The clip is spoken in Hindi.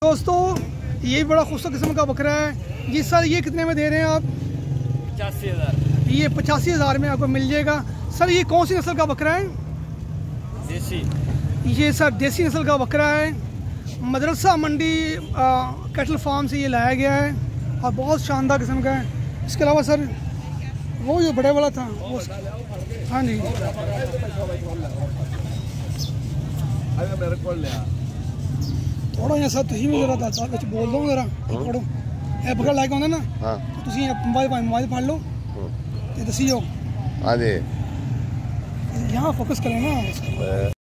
दोस्तों ये बड़ा खूबसूरत किस्म का बकरा है जी। सर ये कितने में दे रहे हैं आप? 85,000। ये 85,000 में आपको मिल जाएगा। सर ये कौन सी नस्ल का बकरा है? देसी। ये सर देसी नस्ल का बकरा है। मदरसा मंडी कैटल फार्म से ये लाया गया है और बहुत शानदार किस्म का है। इसके अलावा सर वो जो बड़े वाला था वो, हाँ जी थोड़ा यहाँ सर तुम भी जरा दस कुछ बोल दो जरा पढ़ो ए बकरा लैके आना ना। हाँ मोबाइल फाड़ लो तो दसी हो। हाँ जी यहाँ फोकस करें ना।